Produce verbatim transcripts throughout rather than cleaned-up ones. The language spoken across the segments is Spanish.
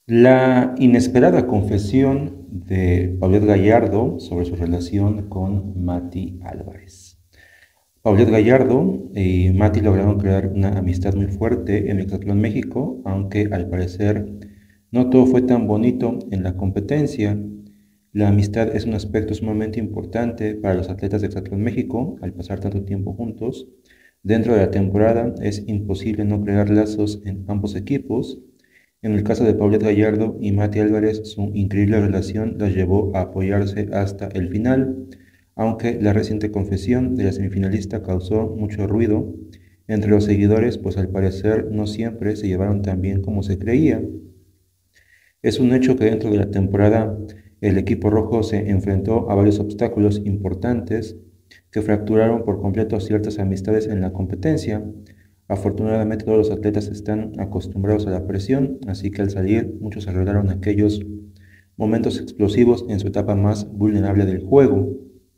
La inesperada confesión de Paulette Gallardo sobre su relación con Mati Álvarez. Paulette Gallardo y Mati lograron crear una amistad muy fuerte en Hexatlón México, aunque al parecer no todo fue tan bonito en la competencia. La amistad es un aspecto sumamente importante para los atletas de Hexatlón México al pasar tanto tiempo juntos. Dentro de la temporada es imposible no crear lazos en ambos equipos. En el caso de Paulette Gallardo y Mati Álvarez, su increíble relación los llevó a apoyarse hasta el final, aunque la reciente confesión de la semifinalista causó mucho ruido entre los seguidores, pues al parecer no siempre se llevaron tan bien como se creía. Es un hecho que dentro de la temporada el equipo rojo se enfrentó a varios obstáculos importantes que fracturaron por completo ciertas amistades en la competencia. Afortunadamente todos los atletas están acostumbrados a la presión, así que al salir muchos arreglaron aquellos momentos explosivos en su etapa más vulnerable del juego.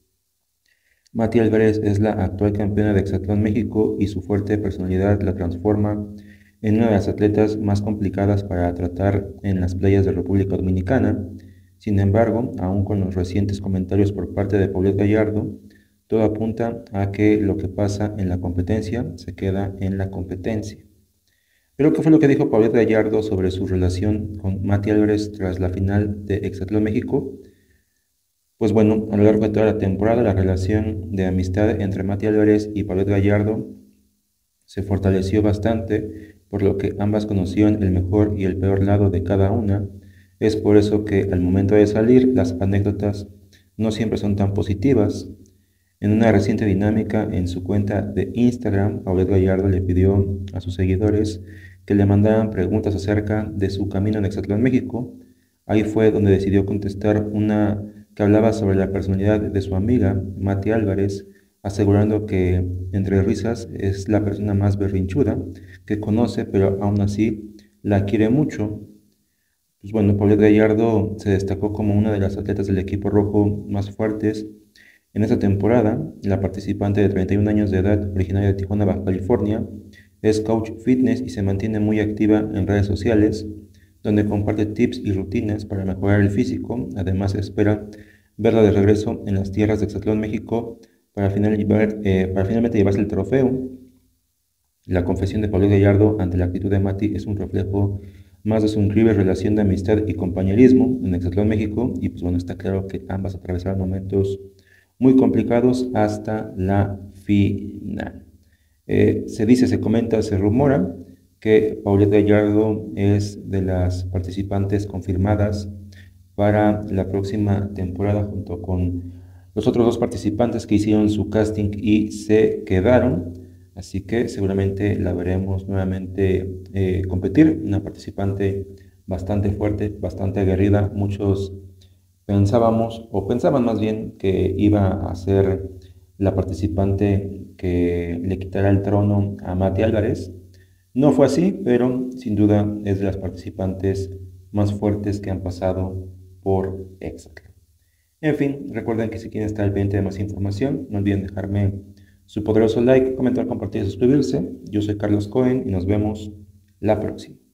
Mati Álvarez es la actual campeona de Hexatlón México y su fuerte personalidad la transforma en una de las atletas más complicadas para tratar en las playas de República Dominicana. Sin embargo, aún con los recientes comentarios por parte de Paulette Gallardo, todo apunta a que lo que pasa en la competencia se queda en la competencia. Pero ¿qué fue lo que dijo Paulette Gallardo sobre su relación con Mati Álvarez tras la final de Hexatlón México? Pues bueno, a lo largo de toda la temporada la relación de amistad entre Mati Álvarez y Paulette Gallardo se fortaleció bastante, por lo que ambas conocían el mejor y el peor lado de cada una. Es por eso que al momento de salir las anécdotas no siempre son tan positivas. En una reciente dinámica en su cuenta de Instagram, Paulette Gallardo le pidió a sus seguidores que le mandaran preguntas acerca de su camino en Hexatlón, México. Ahí fue donde decidió contestar una que hablaba sobre la personalidad de su amiga, Mati Álvarez, asegurando que, entre risas, es la persona más berrinchuda que conoce, pero aún así la quiere mucho. Pues bueno, Paulette Gallardo se destacó como una de las atletas del equipo rojo más fuertes en esta temporada. La participante de treinta y un años de edad, originaria de Tijuana, Baja California, es coach fitness y se mantiene muy activa en redes sociales, donde comparte tips y rutinas para mejorar el físico. Además, espera verla de regreso en las tierras de Hexatlón, México, para, final llevar, eh, para finalmente llevarse el trofeo. La confesión de Pablo Gallardo ante la actitud de Mati es un reflejo más de su increíble relación de amistad y compañerismo en Hexatlón, México, y pues bueno, está claro que ambas atravesaron momentos muy complicados hasta la final. Eh, se dice, se comenta, se rumora que Paulette Gallardo es de las participantes confirmadas para la próxima temporada, junto con los otros dos participantes que hicieron su casting y se quedaron. Así que seguramente la veremos nuevamente eh, competir. Una participante bastante fuerte, bastante aguerrida. Muchos pensábamos, o pensaban más bien, que iba a ser la participante que le quitará el trono a Mati Álvarez. No fue así, pero sin duda es de las participantes más fuertes que han pasado por Hexatlón. En fin, recuerden que si quieren estar al pendiente de más información, no olviden dejarme su poderoso like, comentar, compartir y suscribirse. Yo soy Carlos Cohen y nos vemos la próxima.